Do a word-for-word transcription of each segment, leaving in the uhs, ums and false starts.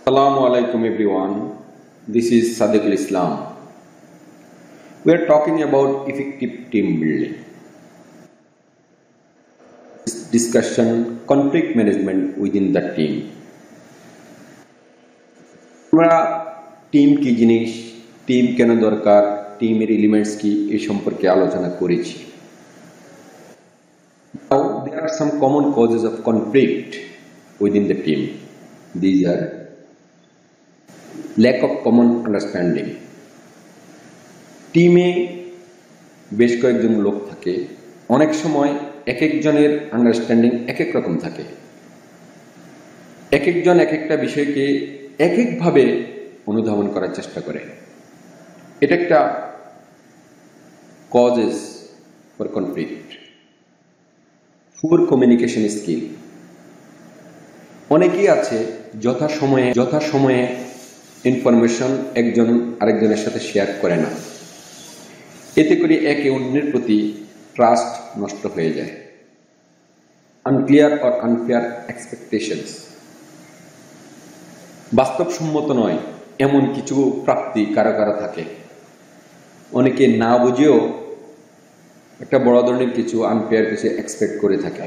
Assalamu alaikum everyone. This is Sadiqul Islam. We are talking about effective team building. This discussion conflict management within the team. আমরা team কি জিনিস, team কেন দরকার, টিমের elements কি এই সম্পর্কে আলোচনা করেছি। Now there are some common causes of conflict within the team. These are lack of common understanding. টিমে বেশ কয়েকজন লোক থাকে, অনেক সময় এক একজনের আন্ডারস্ট্যান্ডিং এক এক রকম থাকে। এক একজন এক একটা বিষয়কে এক একভাবে অনুধাবন করার চেষ্টা করে। এটা একটা causes for conflict. Poor communication skill. অনেকেই আছে যথাসময়ে যথাসময়ে ইনফরমেশন একজন আরেকজনের সাথে শেয়ার করে না। এতে করে একে অন্যের প্রতি ট্রাস্ট নষ্ট হয়ে যায়। Unclear or unfair expectations. বাস্তবসম্মত নয় এমন কিছু প্রাপ্তি কারো কারো থাকে। অনেকে না বুঝেও একটা বড় ধরনের কিছু আনফেয়ার কিছু এক্সপেক্ট করে থাকে।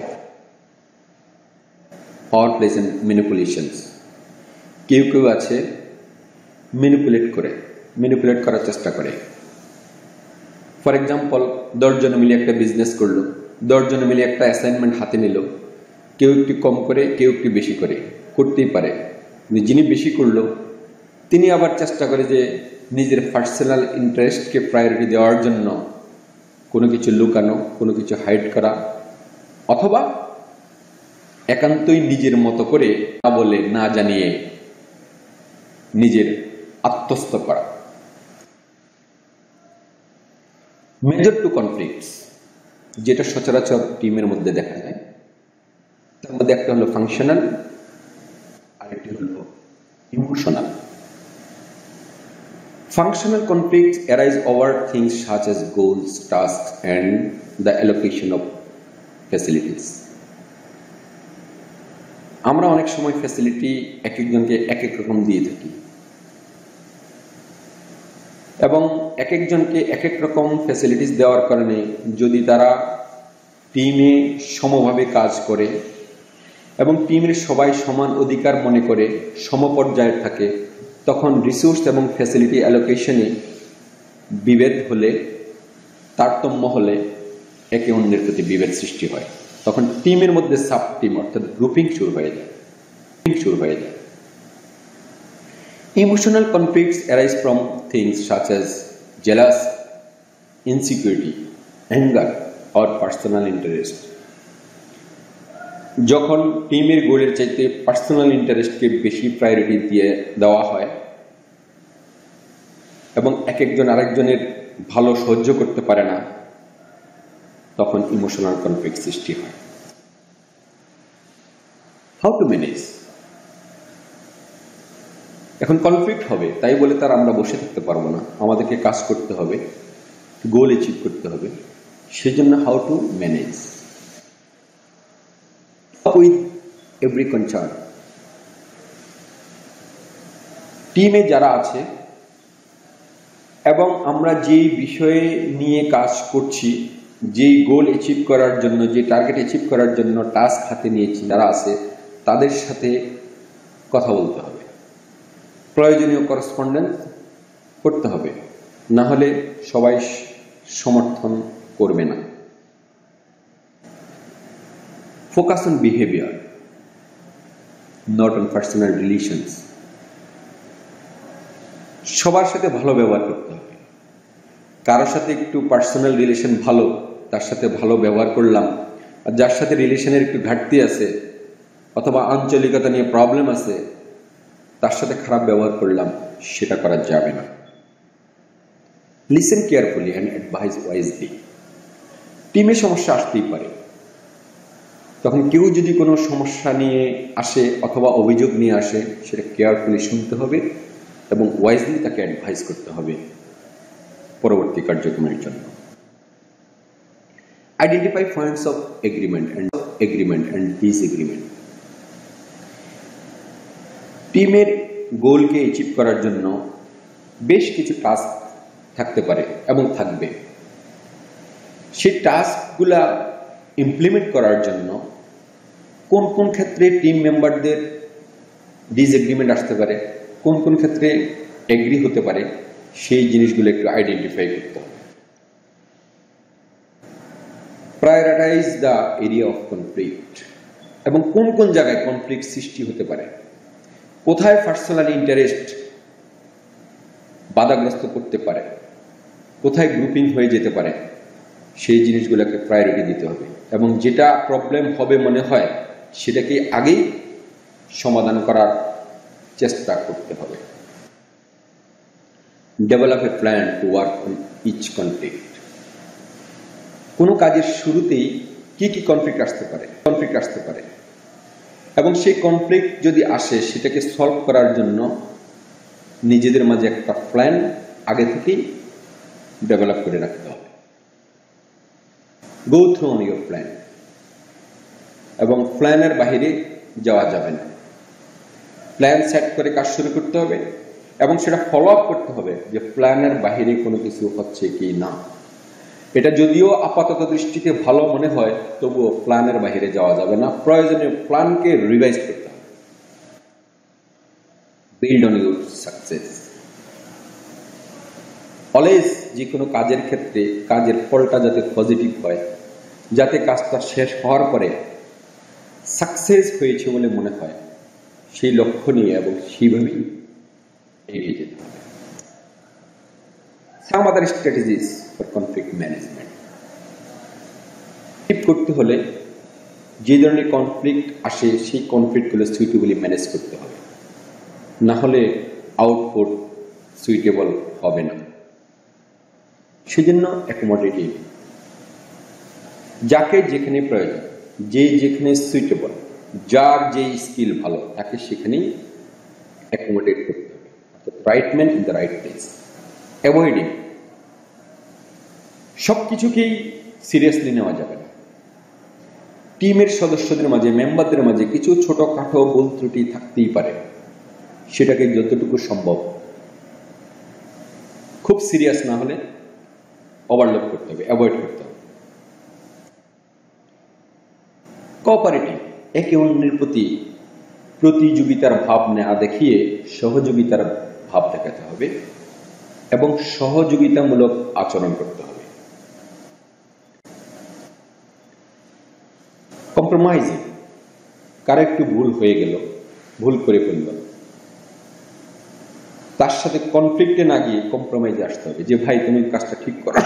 Or pleasant manipulations. কেউ কেউ আছে ম্যানিপুলেট করে ম্যানিপুলেট করার চেষ্টা করে। ফর এক্সাম্পল, দশজন মিলে একটা বিজনেস করলো, দশজন মিলে একটা অ্যাসাইনমেন্ট হাতে নিল। কেউ একটু কম করে, কেউ একটু বেশি করে, করতেই পারে। যিনি বেশি করলো তিনি আবার চেষ্টা করে যে নিজের পার্সোনাল ইন্টারেস্টকে প্রায়োরিটি দেওয়ার জন্য কোনো কিছু লুকানো, কোনো কিছু হাইড করা, অথবা একান্তই নিজের মতো করে না বলে না জানিয়ে নিজের আত্মস্থ করা। মেজর টু কনফ্লিক্টস, যেটা সচরাচর টিমের মধ্যে দেখা যায়, তার মধ্যে একটা হলো ফাংশনাল, আরেকটি হলো emotional. Functional conflicts arise over things such as goals, tasks, and the allocation of facilities. আমরা অনেক সময় ফ্যাসিলিটি এক একজনকে এক এক রকম দিয়ে থাকি এবং এক একজনকে এক এক রকম ফ্যাসিলিটিস দেওয়ার কারণে যদি তারা টিমে সমভাবে কাজ করে এবং টিমের সবাই সমান অধিকার মনে করে সমপর্যায়ে থাকে, তখন রিসোর্স এবং ফ্যাসিলিটি অ্যালোকেশনে বিভেদ হলে, তারতম্য হলে একে অন্যের প্রতি বিভেদ সৃষ্টি হয়। তখন টিমের মধ্যে সাব টিম অর্থাৎ গ্রুপিং শুরু হয়ে যায় শুরু হয়ে যায় Emotional conflicts arise from things such as jealousy, insecurity, anger, or personal interest. যখন টিমের গোলের চাইতে পার্সোনাল ইন্টারেস্টকে বেশি প্রায়োরিটি দিয়ে দেওয়া হয় এবং এক একজন আরেকজনের ভালো সহ্য করতে পারে না, তখন ইমোশনাল কনফ্লিক্ট সৃষ্টি হয়। How to manage? এখন কনফ্লিক্ট হবে, তাই বলে তার আমরা বসে থাকতে পারবো না, আমাদেরকে কাজ করতে হবে, গোল অ্যাচিভ করতে হবে। সেজন্য how to manage with every concern. টিমে যারা আছে এবং আমরা যেই বিষয়ে নিয়ে কাজ করছি, যেই গোল অ্যাচিভ করার জন্য, যে টার্গেট অ্যাচিভ করার জন্য টাস্ক হাতে নিয়েছি, যারা আছে তাদের সাথে কথা বলতে হবে, প্রয়োজনীয় করসপন্ডেন্স করতে হবে, না হলে সবাই সমর্থন করবে না। Focus on behaviour, not on personal relations. সবার সাথে ভালো ব্যবহার করতে হবে। কারোর সাথে একটু পার্সোনাল রিলেশন ভালো, তার সাথে ভালো ব্যবহার করলাম, আর যার সাথে রিলেশনের একটু ঘাটতি আছে অথবা আঞ্চলিকতা নিয়ে প্রবলেম আছে, তার সাথে খারাপ ব্যবহার করলাম, সেটা করা যাবে না। Listen carefully and advise wisely. টিমে সমস্যা আসতেই পারে, তখন কেউ যদি কোনো সমস্যা নিয়ে আসে অথবা অভিযোগ নিয়ে আসে, সেটা কেয়ারফুলি শুনতে হবে এবং ওয়াইজলি তাকে অ্যাডভাইস করতে হবে পরবর্তী কার্যক্রমের জন্য। Identify points of agreement and agreement and disagreement. টিমের গোলকে অ্যাচিভ করার জন্য বেশ কিছু টাস্ক থাকতে পারে এবং থাকবে। সেই টাস্কগুলা ইমপ্লিমেন্ট করার জন্য কোন কোন ক্ষেত্রে টিম মেম্বারদের ডিসএগ্রিমেন্ট আসতে পারে, কোন কোন ক্ষেত্রে এগ্রি হতে পারে, সেই জিনিসগুলো একটু আইডেন্টিফাই করতে হবে। Prioritise the area of conflict, এবং কোন কোন জায়গায় কনফ্লিক্ট সৃষ্টি হতে পারে, কোথায় পার্সোনাল ইন্টারেস্ট বাধাগ্রস্ত করতে পারে, কোথায় গ্রুপিং হয়ে যেতে পারে, সেই জিনিসগুলোকে প্রায়োরিটি দিতে হবে এবং যেটা প্রবলেম হবে মনে হয় সেটাকে আগেই সমাধান করার চেষ্টা করতে হবে। Develop a plan to work on each conflict. কোনো কাজের শুরুতেই কি কি কনফ্লিক্ট আসতে পারে কনফ্লিক্ট আসতে পারে এবং সেই কনফ্লিক্ট যদি আসে সেটাকে সলভ করার জন্য নিজেদের মাঝে একটা প্ল্যান আগে থেকেই ডেভেলপ করে রাখতে হবে। Go through on your plan, এবং প্ল্যানের বাইরে যাওয়া যাবে না। প্ল্যান সেট করে কাজ শুরু করতে হবে এবং সেটা ফলো আপ করতে হবে যে প্ল্যানের বাইরে কোনো কিছু হচ্ছে কি না। এটা যদিও আপাতত দৃষ্টিতে ভালো মনে হয়, তবুও প্ল্যানের বাইরে যাওয়া যাবে না। প্রয়োজনীয় প্ল্যানকে রিভাইজ করতে হবে। Build on your success. Always যে কোনো কাজের ক্ষেত্রে কাজের ফলটা যাতে পজিটিভ হয়, যাতে কাজটা শেষ হওয়ার পরে সাকসেস হয়েছে বলে মনে হয়, সেই লক্ষ্য নিয়ে এবং সেইভাবেই এগিয়ে যেতে হবে। Some other strategies for conflict management. ঠিক করতে হলে যে ধরনের কনফ্লিক্ট আসে সেই কনফ্লিক্টগুলো সুইটেবলি ম্যানেজ করতে হবে, না হলে আউটপুট সুইটেবল হবে না। সেজন্য অ্যাকোমোডেটিভ, যাকে যেখানে প্রয়োজন, যে যেখানে সুইটেবল, যার যে স্কিল ভালো তাকে সেখানেই অ্যাকোমোডেট করতে হবে। অর্থাৎ right man in the right place. Avoiding, সব কিছুকেই সিরিয়াসলি নেওয়া যাবে না। টিমের সদস্যদের মাঝে, মেম্বারদের মাঝে কিছু ছোটখাটো ভুল ত্রুটি থাকতেই পারে, সেটাকে যতটুকু সম্ভব খুব সিরিয়াস না হলে ওভারলুক করতে হবে, অ্যাভয়েড করতে হবে। কোঅপারেটিভ, একে অন্যের প্রতি প্রতিযোগিতার ভাব না দেখিয়ে সহযোগিতার ভাব দেখাতে হবে এবং সহযোগিতামূলক আচরণ করতে হবে। কম্প্রোমাইজিং, কারো একটু ভুল হয়ে গেল, ভুল করে ফেলল, তার সাথে কনফ্লিক্টে না গিয়ে কম্প্রোমাইজে আসতে হবে যে ভাই তুমি কাজটা ঠিক করো,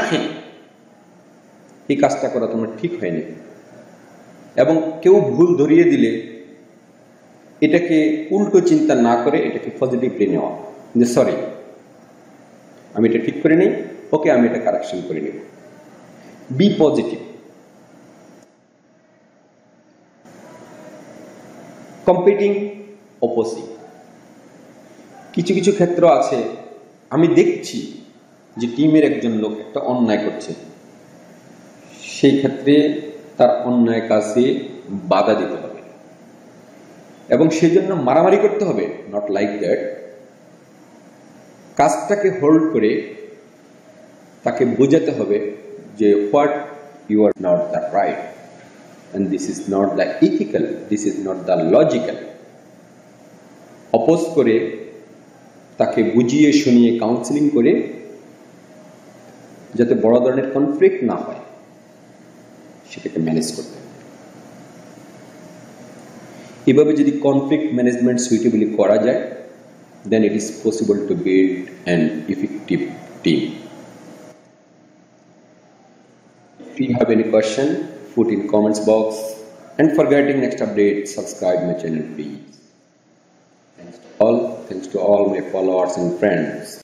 এই কাজটা করা তোমার ঠিক হয়নি। এবং কেউ ভুল ধরিয়ে দিলে এটাকে উল্টো চিন্তা না করে এটাকে পজিটিভলি নেওয়া, যে সরি আমি এটা ঠিক করে নিই, ওকে আমি এটা কারেকশন করে নেব। B positive. কম্পিটিং অপোজিট, কিছু কিছু ক্ষেত্র আছে আমি দেখছি যে টিমের একজন লোক একটা অন্যায় করছে, সেই ক্ষেত্রে তার অন্যায় কাজে বাধা দিতে হবে এবং সেজন্য মারামারি করতে হবে, নট লাইক দ্যাট। কাজটাকে হোল্ড করে তাকে বোঝাতে হবে যে what you are not the right and this is not the ethical, this is not the logical। Oppose করে তাকে বুঝিয়ে শুনিয়ে কাউন্সিলিং করে যাতে বড় ধরনের কনফ্লিক্ট না হয় সেটাকে ম্যানেজ করতে হবে। এভাবে যদি কনফ্লিক্ট ম্যানেজমেন্ট সুইটেবলি করা যায়, then it is possible to build an effective team. If you have any question, put in comments box, and for getting next update, subscribe my channel please. Thanks to all, thanks to all my followers and friends.